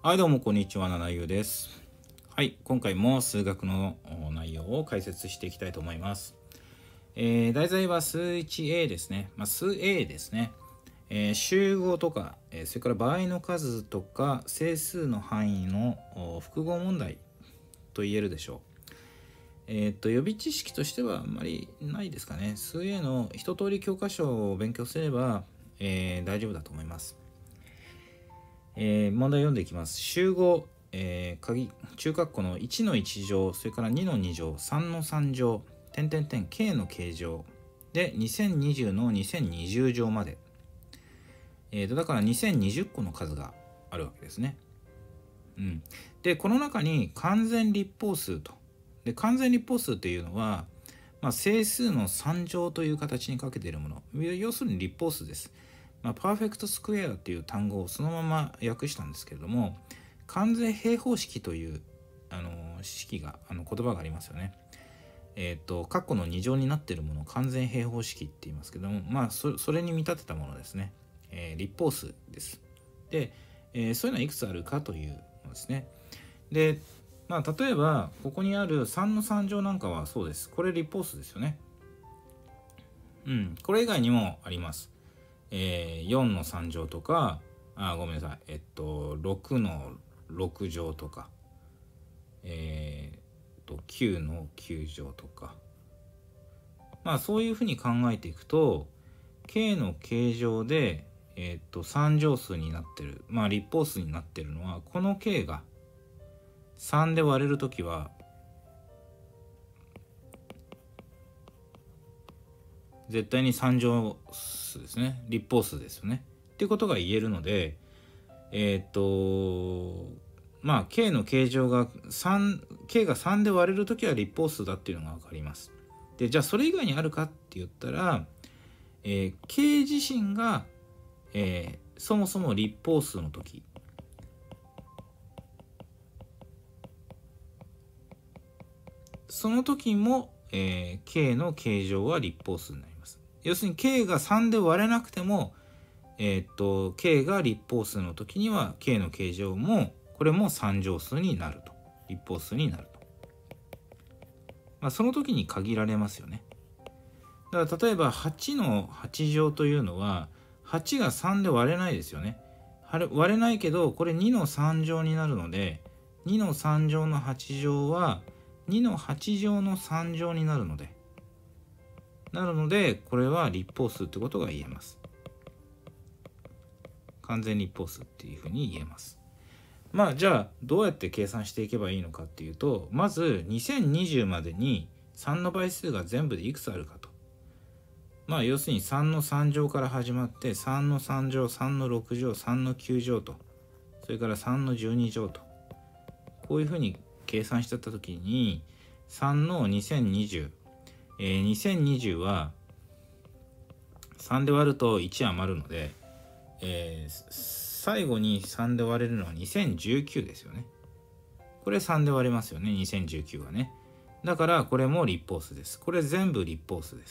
はい、どうもこんにちは、ななゆうです。はい、今回も数学の内容を解説していきたいと思います。題材は数 1A ですね。数 A ですね。集合とか、それから場合の数とか整数の範囲の複合問題と言えるでしょう。予備知識としてはあんまりないですかね。数 A の一通り教科書を勉強すれば、大丈夫だと思います。問題読んでいきます。集合、中括弧の1の1乗、それから2の2乗、3の3乗、k の形状で2020の2020乗まで。だから2020個の数があるわけですね。で、この中に完全立方数と。で、完全立方数っていうのは、整数の3乗という形にかけているもの。要するに立方数です。パーフェクトスクエアっていう単語をそのまま訳したんですけれども、完全平方式という式が言葉がありますよね。括弧の2乗になっているものを完全平方式って言いますけども、それに見立てたものですね。立方数です。で、そういうのはいくつあるかというのですね。で、例えばここにある3の3乗なんかはそうです。これ立方数ですよね。これ以外にもあります。4の3乗とか、ごめんなさい、6の6乗とか、9の9乗とか、そういうふうに考えていくと k の形状で、3乗数になってる、立方数になってるのは、この k が3で割れるときは絶対に3乗数ですね。立方数ですよね。っていうことが言えるので、k の形状がk が3で割れるときは立方数だっていうのが分かります。で、じゃあそれ以外にあるかって言ったら、k 自身が、そもそも立方数の時、その時も、k の形状は立方数になります。要するに k が3で割れなくても、k が立方数の時には k の形状もこれも3乗数になると、立方数になると、その時に限られますよね。だから例えば8の8乗というのは8が3で割れないですよね。割れないけど、これ2の3乗になるので、2の3乗の8乗は2の8乗の3乗になるので、これは立方数ってことが言えます。完全立方数っていうふうに言えます。じゃあどうやって計算していけばいいのかっていうと、まず2020までに3の倍数が全部でいくつあるかと。要するに3の3乗から始まって、3の3乗、3の6乗、3の9乗と、それから3の12乗と、こういうふうに計算してた時に、3の2020、2020は3で割ると1余るので、最後に3で割れるのは2019ですよね。これ3で割れますよね、2019はね。だからこれも立方数です。これ全部立方数です。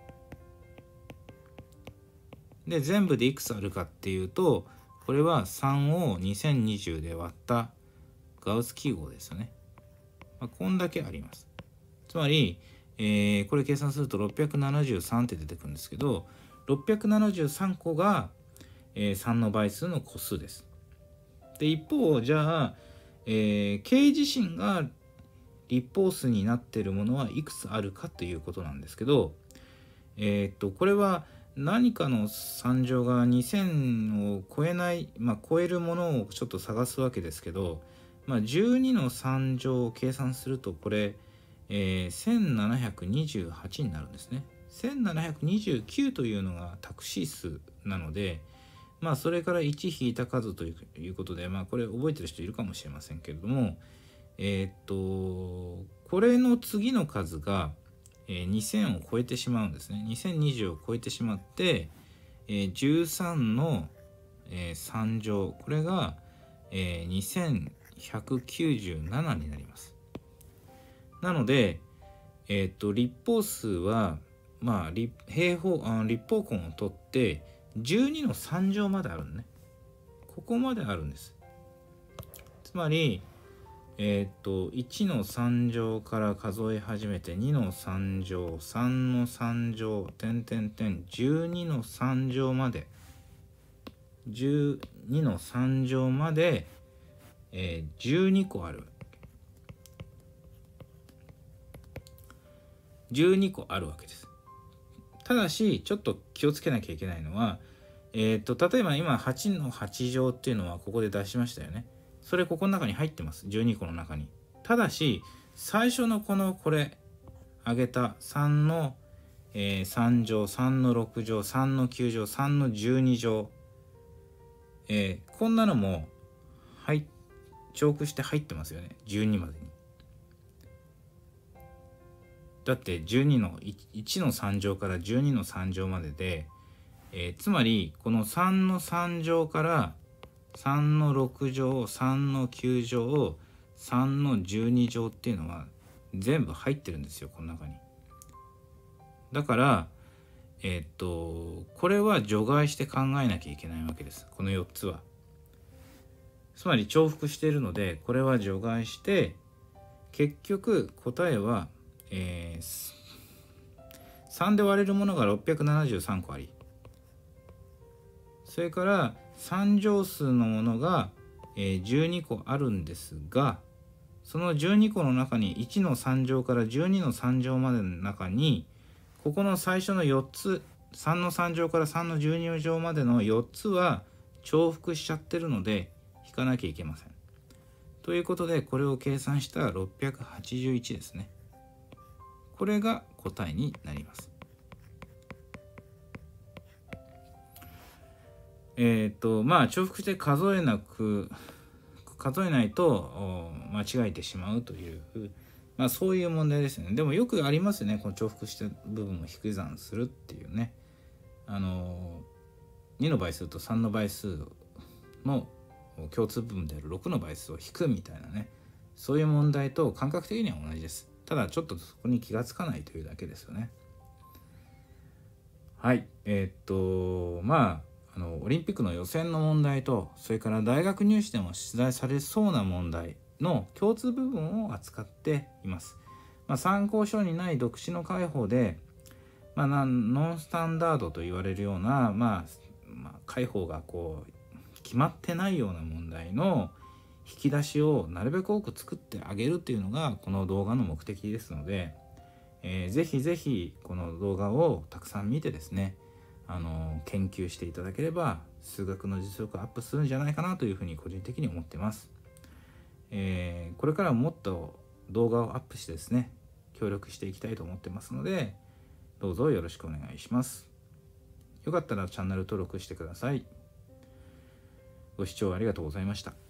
で、全部でいくつあるかっていうと、これは3を2020で割ったガウス記号ですよね。こんだけあります。つまり、これ計算すると673って出てくるんですけど、673個が、3の倍数の個数です。で、一方、じゃあ、k 自身が立方数になっているものはいくつあるかということなんですけど、これは何かの3乗が2000を超えない、超えるものをちょっと探すわけですけど、12の3乗を計算すると、これ、1728になるんですね。1729というのがタクシー数なので、それから1引いた数ということで、これ覚えてる人いるかもしれませんけれども、これの次の数が、2000を超えてしまうんですね。2020を超えてしまって、13の、3乗、これが、2197になります。なので、立方数は、立方根を取って12の3乗まであるのね。ここまであるんです。 つまり1の3乗から数え始めて2の3乗3の3乗12の3乗まで12の3乗まで、12個ある12個あるわけです。ただしちょっと気をつけなきゃいけないのは、例えば今8の8乗っていうのはここで出しましたよね。それここの中に入ってます。12個の中に。ただし最初のこれ挙げた3の、3乗3の6乗3の9乗3の12乗、こんなのも重複して入ってますよね。12までに。だって12の1の3乗から12の3乗までで、つまりこの3の3乗から3の6乗3の9乗3の12乗っていうのは全部入ってるんですよ、この中に。だからこれは除外して考えなきゃいけないわけです。この4つはつまり重複しているので、これは除外して結局答えは、3で割れるものが673個あり、それから3乗数のものが、12個あるんですが、その12個の中に1の3乗から12の3乗までの中にここの最初の4つ3の3乗から3の12乗までの4つは重複しちゃってるので引かなきゃいけません。ということでこれを計算したら681ですね。これが答えになります。重複して数えないと間違えてしまうという、そういう問題ですね。でもよくありますよね、この重複した部分を引き算するっていうね。2の倍数と3の倍数の共通部分である6の倍数を引くみたいなね、そういう問題と感覚的には同じです。ただちょっとそこに気がつかないというだけですよね。はい。オリンピックの予選の問題と、それから大学入試でも出題されそうな問題の共通部分を扱っています。参考書にない独自の解法で、ノンスタンダードと言われるような、解法が決まってないような問題の引き出しをなるべく多く作ってあげるっていうのがこの動画の目的ですので、ぜひぜひこの動画をたくさん見てですね、研究していただければ数学の実力アップするんじゃないかなというふうに個人的に思ってます。これからももっと動画をアップしてですね、協力していきたいと思ってますので、どうぞよろしくお願いします。よかったらチャンネル登録してください。ご視聴ありがとうございました。